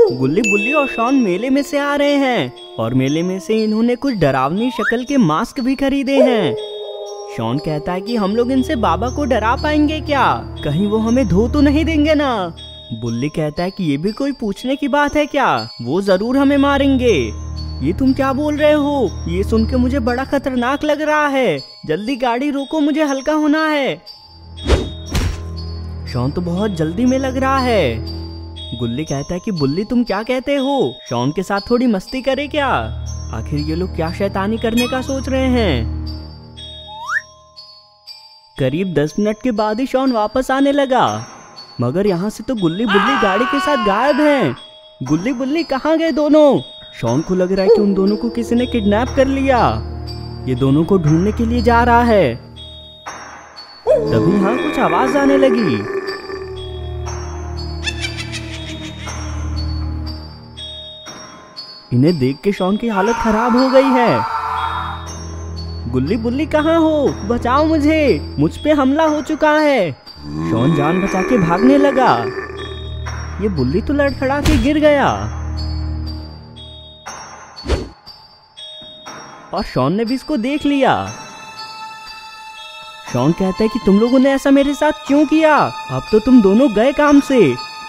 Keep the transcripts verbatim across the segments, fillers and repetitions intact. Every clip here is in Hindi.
गुल्ली बुल्ली और शॉन मेले में से आ रहे हैं और मेले में से इन्होंने कुछ डरावनी शक्ल के मास्क भी खरीदे हैं। शॉन कहता है कि हम लोग इनसे बाबा को डरा पाएंगे क्या, कहीं वो हमें धो तो नहीं देंगे ना। बुल्ली कहता है कि ये भी कोई पूछने की बात है क्या, वो जरूर हमें मारेंगे। ये तुम क्या बोल रहे हो, ये सुन के मुझे बड़ा खतरनाक लग रहा है, जल्दी गाड़ी रोको, मुझे हल्का होना है। शॉन तो बहुत जल्दी में लग रहा है। गुल्ली कहता है कि बुल्ली तुम क्या कहते हो, शॉन के साथ थोड़ी मस्ती करे क्या, आखिर ये लोग क्या शैतानी करने का सोच रहे हैं। करीब दस मिनट के बाद ही शॉन वापस आने लगा, मगर यहाँ से तो गुल्ली बुल्ली गाड़ी के साथ गायब हैं। गुल्ली बुल्ली कहाँ गए दोनों। शॉन को लग रहा है कि उन दोनों को किसी ने किडनैप कर लिया, ये दोनों को ढूंढने के लिए जा रहा है। तभी यहाँ कुछ आवाज आने लगी। इन्हें देख के शॉन की हालत खराब हो गई है। गुल्ली बुल्ली कहाँ हो, बचाओ मुझे, मुझ पे हमला हो चुका है। शॉन जान बचा के भागने लगा। ये बुल्ली तो लड़खड़ा के गिर गया और शॉन ने भी इसको देख लिया। शॉन कहता है कि तुम लोगों ने ऐसा मेरे साथ क्यों किया, अब तो तुम दोनों गए काम से।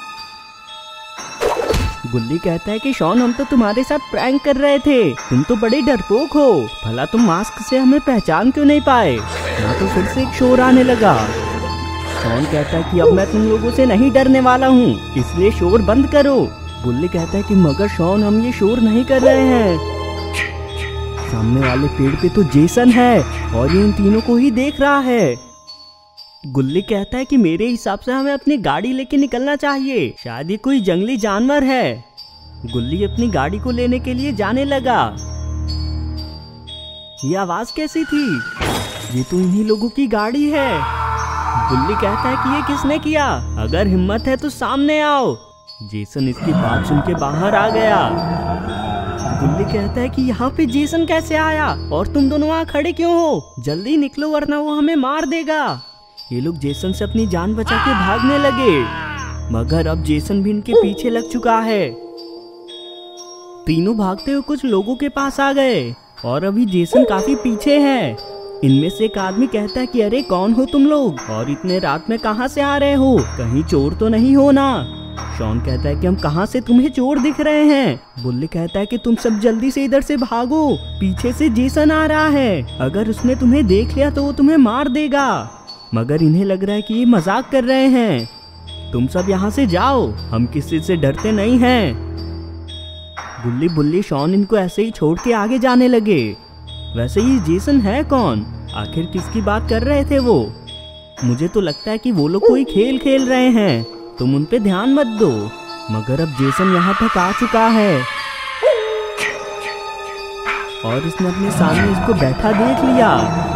गुल्ली कहता है कि शॉन हम तो तुम्हारे साथ प्रैंक कर रहे थे, तुम तो बड़े डरपोक हो, भला तुम मास्क से हमें पहचान क्यों नहीं पाए। यहाँ तो फिर से एक शोर आने लगा। शॉन कहता है कि अब मैं तुम लोगों से नहीं डरने वाला हूँ, इसलिए शोर बंद करो। गुल्ली कहता है कि मगर शॉन हम ये शोर नहीं कर रहे हैं। सामने वाले पेड़ पे तो जेसन है और ये इन तीनों को ही देख रहा है। गुल्ली कहता है कि मेरे हिसाब से हमें अपनी गाड़ी लेके निकलना चाहिए, शायद ये कोई जंगली जानवर है। गुल्ली अपनी गाड़ी को लेने के लिए जाने लगा। ये आवाज कैसी थी, ये तो इन्हीं लोगों की गाड़ी है। गुल्ली कहता है कि ये किसने किया, अगर हिम्मत है तो सामने आओ। जेसन इसकी बात सुन के बाहर आ गया। गुल्ली कहता है कि यहाँ पे जेसन कैसे आया और तुम दोनों वहाँ खड़े क्यों हो, जल्दी निकलो वरना वो हमें मार देगा। ये लोग जेसन से अपनी जान बचा के भागने लगे, मगर अब जेसन भी इनके पीछे लग चुका है। तीनों भागते हुए कुछ लोगों के पास आ गए और अभी जेसन काफी पीछे है। इनमें से एक आदमी कहता है कि अरे कौन हो तुम लोग और इतने रात में कहां से आ रहे हो, कहीं चोर तो नहीं हो ना। शॉन कहता है कि हम कहां से तुम्हें चोर दिख रहे हैं। बुल्ली कहता है कि तुम सब जल्दी से इधर से भागो, पीछे से जेसन आ रहा है, अगर उसने तुम्हें देख लिया तो वो तुम्हें मार देगा। मगर इन्हें लग रहा है कि ये मजाक कर रहे हैं। तुम सब यहाँ से जाओ, हम किसी से डरते नहीं हैं। गुल्ली बुल्ली शॉन इनको ऐसे ही छोड़ के आगे जाने लगे। वैसे ये जेसन है कौन, आखिर किसकी बात कर रहे थे वो। मुझे तो लगता है कि वो लोग कोई खेल खेल रहे हैं, तुम उन पे ध्यान मत दो। मगर अब जेसन यहाँ तक आ चुका है और इसने अपने सामने इसको बैठा देख लिया।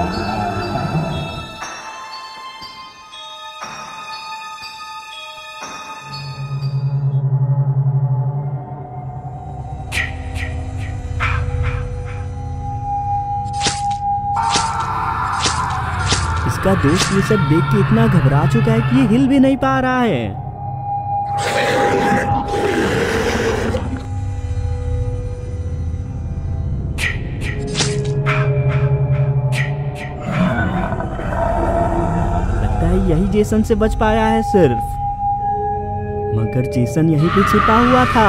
इसका दोस्त ये सब देख के इतना घबरा चुका है कि ये हिल भी नहीं पा रहा है। लगता है यही जेसन से बच पाया है सिर्फ, मगर जेसन यहीं पे छिपा हुआ था।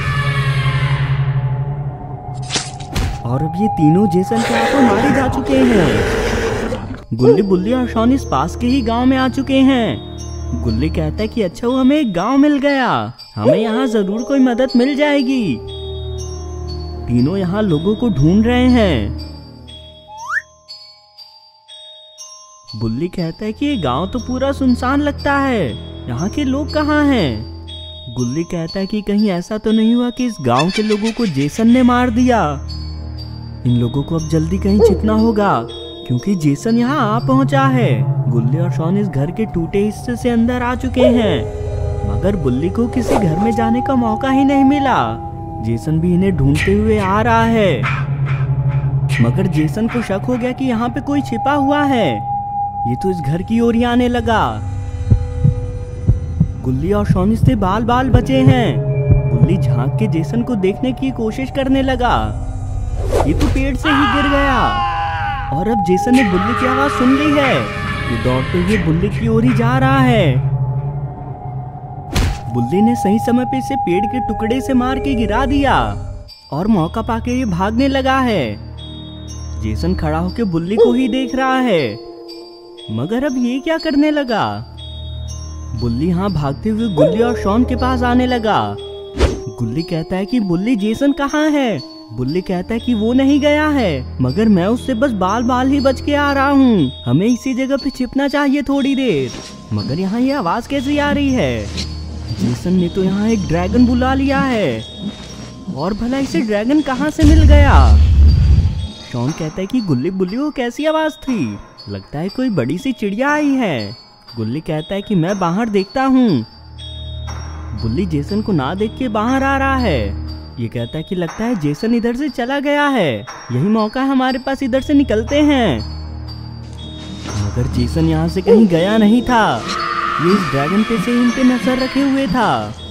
और अब ये तीनों जेसन के हाथों मारे जा चुके हैं। गुल्ली बुल्ली और शॉन इस पास के ही गांव में आ चुके हैं। गुल्ली कहता है कि अच्छा वो हमें एक गांव मिल गया, हमें यहाँ जरूर कोई मदद मिल जाएगी। तीनों यहाँ लोगों को ढूंढ रहे हैं। बुल्ली कहता है कि ये गांव तो पूरा सुनसान लगता है, यहाँ के लोग कहाँ हैं। गुल्ली कहता है कि कहीं ऐसा तो नहीं हुआ कि इस गांव के लोगों को जेसन ने मार दिया। इन लोगों को अब जल्दी कहीं छिपना होगा क्योंकि जेसन यहाँ आ पहुंचा है। गुल्ली और शॉन इस घर के टूटे हिस्से से अंदर आ चुके हैं, मगर बुल्ली को किसी घर में जाने का मौका ही नहीं मिला। जेसन भी इन्हें ढूंढते हुए आ रहा है, मगर जेसन को शक हो गया कि यहाँ पे कोई छिपा हुआ है। ये तो इस घर की ओर ही आने लगा। गुल्ली और शॉन इससे बाल बाल बचे हैं। बुल्ली झांक के जेसन को देखने की कोशिश करने लगा। ये तो पेड़ से ही गिर गया और अब जेसन ने बुल्ली की आवाज सुन ली है। ये दौड़ते हुए बुल्ली की ओर ही जा रहा है। बुल्ली ने सही समय पे इसे पेड़ के टुकड़े से मार के गिरा दिया और मौका पाके ये भागने लगा है। जेसन खड़ा होकर बुल्ली को ही देख रहा है, मगर अब ये क्या करने लगा। बुल्ली यहाँ भागते हुए गुल्ली और शॉन के पास आने लगा। गुल्ली कहता है कि बुल्ली जेसन कहाँ है। बुल्ली कहता है कि वो नहीं गया है, मगर मैं उससे बस बाल बाल ही बच के आ रहा हूँ। हमें इसी जगह पे छिपना चाहिए थोड़ी देर। मगर यहाँ ये आवाज कैसी आ रही है। जेसन ने तो यहाँ एक ड्रैगन बुला लिया है, और भला इसे ड्रैगन कहाँ से मिल गया। शॉन कहता है कि गुल्ली बुल्ली वो कैसी आवाज थी, लगता है कोई बड़ी सी चिड़िया आई है। गुल्ली कहता है कि मैं बाहर देखता हूँ। बुल्ली जेसन को ना देख के बाहर आ रहा है। ये कहता है कि लगता है जेसन इधर से चला गया है, यही मौका है हमारे पास, इधर से निकलते हैं। मगर जेसन यहाँ से कहीं गया नहीं था, ये इस ड्रैगन पे से इन पे नजर रखे हुए था।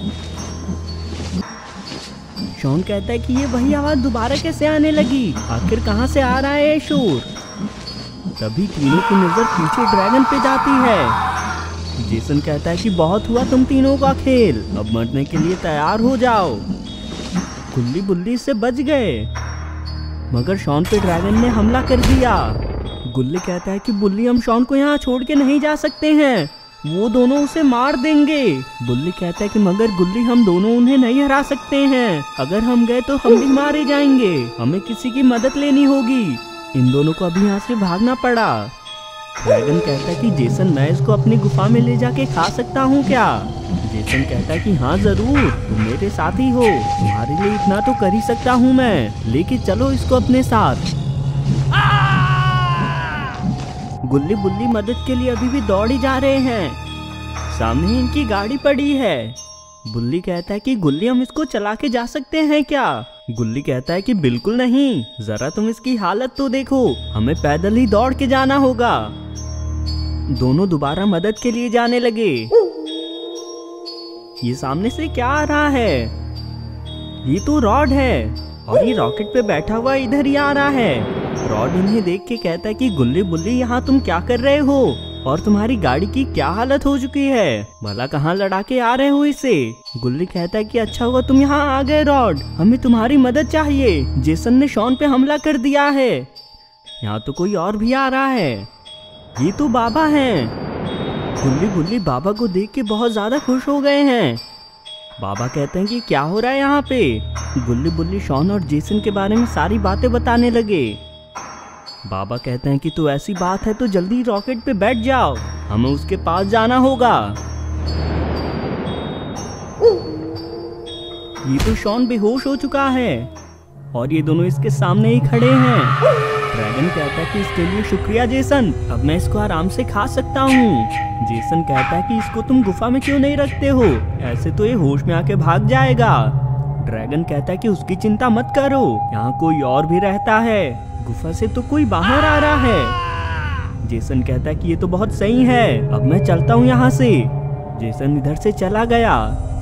शॉन कहता है कि ये वही आवाज दोबारा कैसे आने लगी, आखिर कहाँ से आ रहा है ये शोर। तभी तीनों की नजर पीछे ड्रैगन पे जाती है। जेसन कहता है कि बहुत हुआ तुम तीनों का खेल, अब मरने के लिए तैयार हो जाओ। गुल्ली बुल्ली से बच गए, मगर शॉन पे ड्रैगन ने हमला कर दिया। गुल्ली कहता है कि बुल्ली हम शॉन को यहाँ छोड़ के नहीं जा सकते हैं, वो दोनों उसे मार देंगे। बुल्ली कहता है कि मगर गुल्ली हम दोनों उन्हें नहीं हरा सकते हैं, अगर हम गए तो हम भी मारे जाएंगे, हमें किसी की मदद लेनी होगी। इन दोनों को अभी यहाँ से भागना पड़ा। ड्रैगन कहता है कि जेसन मैं इसको अपनी गुफा में ले जाके खा सकता हूँ क्या। जेसन कहता है कि हाँ जरूर, तुम मेरे साथ ही हो, तुम्हारे लिए इतना तो कर ही सकता हूँ मैं, लेके चलो इसको अपने साथ। गुल्ली बुल्ली मदद के लिए अभी भी दौड़ ही जा रहे हैं। सामने इनकी गाड़ी पड़ी है। बुल्ली कहता है कि गुल्ली हम इसको चला के जा सकते हैं क्या। गुल्ली कहता है कि बिल्कुल नहीं, जरा तुम इसकी हालत तो देखो, हमें पैदल ही दौड़ के जाना होगा। दोनों दोबारा मदद के लिए जाने लगे। ये सामने से क्या आ रहा है, ये तो रॉड है और ये रॉकेट पे बैठा हुआ इधर ही आ रहा है। रॉड इन्हें देख के कहता है कि गुल्ली बुल्ली यहाँ तुम क्या कर रहे हो, और तुम्हारी गाड़ी की क्या हालत हो चुकी है, भला कहाँ लड़ा के आ रहे हो इसे। गुल्ली कहता है कि अच्छा हुआ तुम यहाँ आ गए रॉड, हमें तुम्हारी मदद चाहिए, जेसन ने शॉन पे हमला कर दिया है। यहाँ तो कोई और भी आ रहा है, ये तो बाबा हैं। गुल्ली बुल्ली बाबा को देख के बहुत ज्यादा खुश हो गए हैं। बाबा कहते हैं कि क्या हो रहा है यहाँ पे। गुल्ली बुल्ली शॉन और जेसन के बारे में सारी बातें बताने लगे। बाबा कहते हैं कि तो ऐसी बात है तो जल्दी रॉकेट पे बैठ जाओ, हमें उसके पास जाना होगा। ये तो शॉन बेहोश हो चुका है और ये दोनों इसके सामने ही खड़े हैं। ड्रैगन कहता है कि इसके लिए शुक्रिया जेसन, अब मैं इसको आराम से खा सकता हूँ। जेसन कहता है कि इसको तुम गुफा में क्यों नहीं रखते हो, ऐसे तो ये होश में आके भाग जाएगा। ड्रैगन कहता है कि उसकी चिंता मत करो, यहाँ कोई और भी रहता है, गुफा से तो कोई बाहर आ रहा है। जेसन कहता है कि ये तो बहुत सही है, अब मैं चलता हूँ यहाँ से। जेसन इधर से चला गया।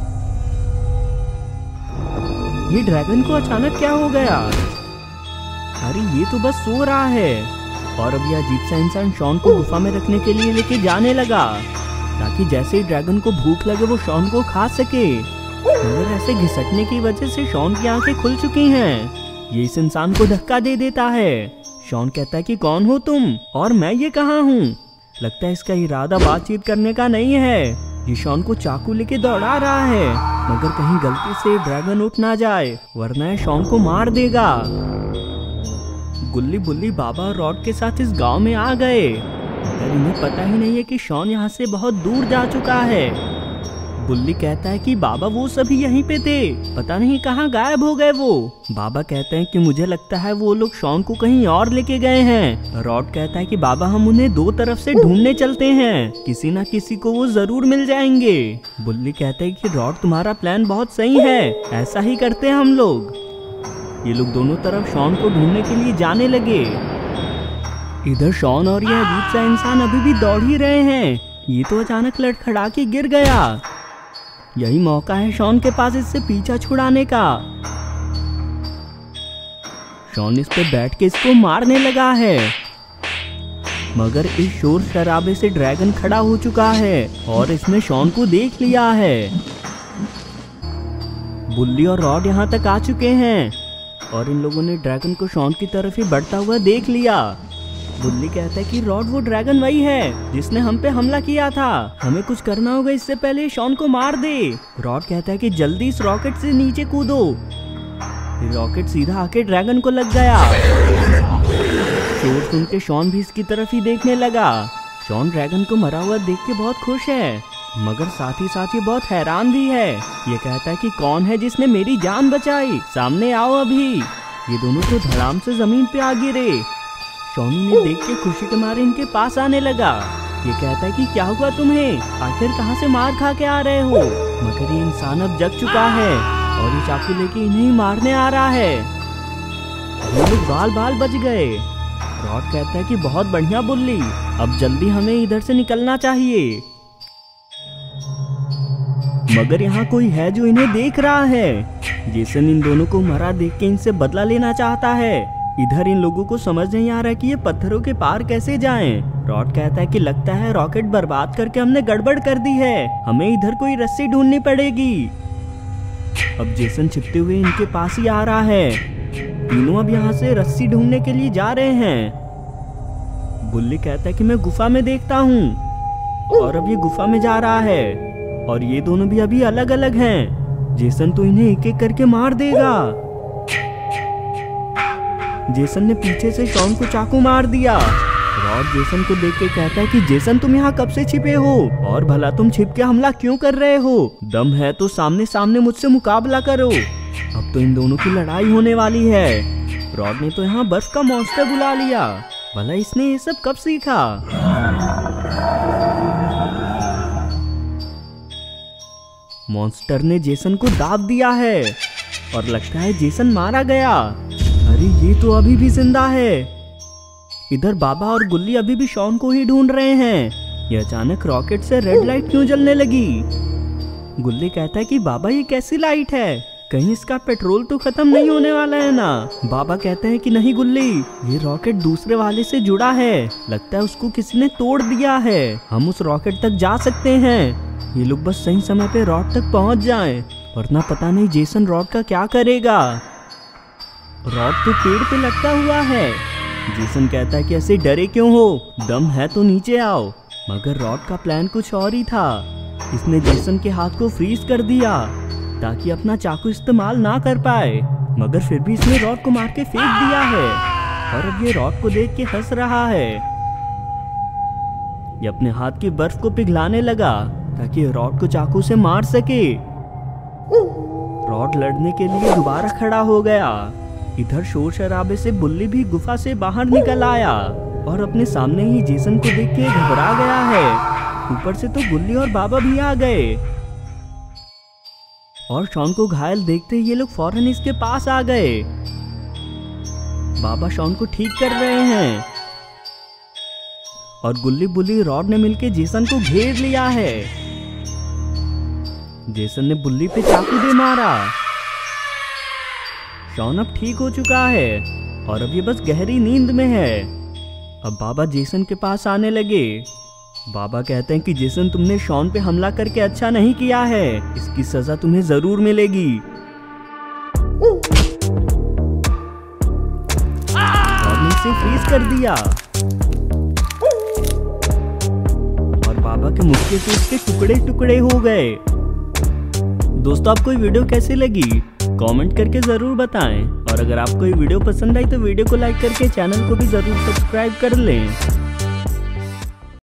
ये ड्रैगन को अचानक क्या हो गया, अरे ये तो बस सो रहा है। और अब यह अजीब सा इंसान शॉन को गुफा में रखने के लिए लेके जाने लगा, ताकि जैसे ही ड्रैगन को भूख लगे वो शॉन को खा सके। मगर ऐसे घिसटने की वजह से शॉन की आंखें खुल चुकी हैं। ये इस इंसान को धक्का दे देता है। शॉन कहता है कि कौन हो तुम और मैं ये कहाँ हूँ। लगता है इसका इरादा बातचीत करने का नहीं है, ये शॉन को चाकू लेके दौड़ा रहा है, मगर कहीं गलती से ड्रैगन उठ ना जाए, वरना ये शॉन को मार देगा। गुल्ली बुल्ली बाबा और रॉड के साथ इस गांव में आ गए, मगर इन्हें पता ही नहीं है कि शॉन यहाँ से बहुत दूर जा चुका है। बुल्ली कहता है कि बाबा वो सभी यहीं पे थे, पता नहीं कहाँ गायब हो गए वो। बाबा कहते हैं कि मुझे लगता है वो लोग शॉन को कहीं और लेके गए हैं। रॉड कहता है कि बाबा हम उन्हें दो तरफ से ढूंढने चलते हैं, किसी ना किसी को वो जरूर मिल जाएंगे। बुल्ली कहते हैं कि रॉड तुम्हारा प्लान बहुत सही है, ऐसा ही करते हैं हम लोग। ये लोग दोनों तरफ शॉन को ढूंढने के लिए जाने लगे। इधर शॉन और यह अजीब सा इंसान अभी भी दौड़ ही रहे हैं। ये तो अचानक लड़खड़ा के गिर गया। यही मौका है शॉन के पास इससे पीछा छुड़ाने का। शॉन इस पे बैठ के इसको मारने लगा है, मगर इस शोर शराबे से ड्रैगन खड़ा हो चुका है और इसने शॉन को देख लिया है। बुल्ली और रॉड यहाँ तक आ चुके हैं और इन लोगों ने ड्रैगन को शॉन की तरफ ही बढ़ता हुआ देख लिया। बुल्ली कहता है कि रॉड वो ड्रैगन वही है जिसने हम पे हमला किया था, हमें कुछ करना होगा इससे पहले शॉन को मार दे। रॉड कहता है कि जल्दी इस रॉकेट से नीचे कूदो। रॉकेट सीधा आके ड्रैगन को लग गया। शोर सुन के शॉन भी इसकी तरफ ही देखने लगा। शॉन ड्रैगन को मरा हुआ देख के बहुत खुश है, मगर साथ ही साथ ये बहुत हैरान भी है। ये कहता है कि कौन है जिसने मेरी जान बचाई, सामने आओ अभी। ये दोनों तो धड़ाम से जमीन पे आ गिरे। शॉन ने देख के खुशी के मारे इनके पास आने लगा। ये कहता है कि क्या हुआ तुम्हें, आखिर कहाँ से मार खा के आ रहे हो। मगर ये इंसान अब जग चुका है और ये चाकू लेके इन्हें मारने आ रहा है। ये लोग बाल बाल बच गए। रॉड कहता है कि बहुत बढ़िया बुल्ली, अब जल्दी हमें इधर से निकलना चाहिए। मगर यहाँ कोई है जो इन्हें देख रहा है। जेसन इन दोनों को मरा देख के इनसे बदला लेना चाहता है। इधर इन लोगों को समझ नहीं आ रहा कि ये पत्थरों के पार कैसे जाएं। रॉड कहता है कि लगता है रॉकेट बर्बाद करके हमने गड़बड़ कर दी है, हमें इधर कोई रस्सी ढूंढनी पड़ेगी। अब जेसन छिपते हुए इनके पास ही आ रहा है। तीनों अब यहाँ से रस्सी ढूंढने के लिए जा रहे हैं। बुल्ली कहता है कि मैं गुफा में देखता हूँ और अब ये गुफा में जा रहा है और ये दोनों भी अभी अलग अलग हैं। जेसन तो इन्हें एक एक करके मार देगा। जेसन ने पीछे से शॉन को चाकू मार दिया। रॉड जेसन को देख के कहता है कि जेसन तुम यहाँ कब से छिपे हो और भला तुम छिप के हमला क्यों कर रहे हो, दम है तो सामने सामने मुझसे मुकाबला करो। अब तो इन दोनों की लड़ाई होने वाली है। रॉड ने तो यहाँ बर्फ का मॉन्स्टर बुला लिया, भला इसने ये सब कब सीखा। मॉन्स्टर ने जेसन को दाब दिया है और लगता है जेसन मारा गया। अरे ये तो अभी भी जिंदा है। इधर बाबा और गुल्ली अभी भी शॉन को ही ढूंढ रहे हैं। ये अचानक रॉकेट से रेड लाइट क्यों जलने लगी। गुल्ली कहता है कि बाबा ये कैसी लाइट है, कहीं इसका पेट्रोल तो खत्म नहीं होने वाला है ना। बाबा कहते हैं कि नहीं गुल्ली, ये रॉकेट दूसरे वाले से जुड़ा है, लगता है उसको किसी ने तोड़ दिया है, हम उस रॉकेट तक जा सकते हैं। ये लोग बस सही समय पे रॉड तक पहुंच जाएं, वरना पता नहीं जेसन रॉड का क्या करेगा। रॉड तो पेड़ पे लटका हुआ है। जेसन कहता है कि ऐसे डरे क्यों हो, दम है तो नीचे आओ। मगर रॉड का प्लान कुछ और ही था। इसने जेसन के हाथ को फ्रीज कर दिया ताकि अपना चाकू इस्तेमाल ना कर पाए, मगर फिर भी इसने रॉड को मार के फेंक दिया है और अब ये रॉड को देख के हंस रहा है। ये अपने हाथ की बर्फ को पिघलाने लगा ताकि रॉड को चाकू से मार सके। रॉड लड़ने के लिए दोबारा खड़ा हो गया। इधर शोर शराबे से बुल्ली भी गुफा से बाहर निकल आया और अपने सामने ही जेसन को देख के घबरा गया है। ऊपर से तो गुल्ली और बाबा भी आ गए और शॉन को घायल देखते ये लोग फौरन इसके पास आ गए। बाबा शॉन को ठीक कर रहे हैं और गुल्ली बुल्ली रॉड ने मिलकर जेसन को घेर लिया है। जेसन ने बुल्ली पे चाकू दे मारा। शॉन अब ठीक हो चुका है और अब ये बस गहरी नींद में है। अब बाबा जेसन के पास आने लगे। बाबा कहते हैं कि जेसन तुमने शॉन पे हमला करके अच्छा नहीं किया है, इसकी सजा तुम्हें जरूर मिलेगी। और इसे फ्रीज कर दिया और बाबा के मुक्के से उसके टुकड़े टुकड़े हो गए। दोस्तों आपको ये वीडियो कैसी लगी कमेंट करके जरूर बताएं और अगर आपको ये वीडियो पसंद आई तो वीडियो को लाइक करके चैनल को भी जरूर सब्सक्राइब कर लें।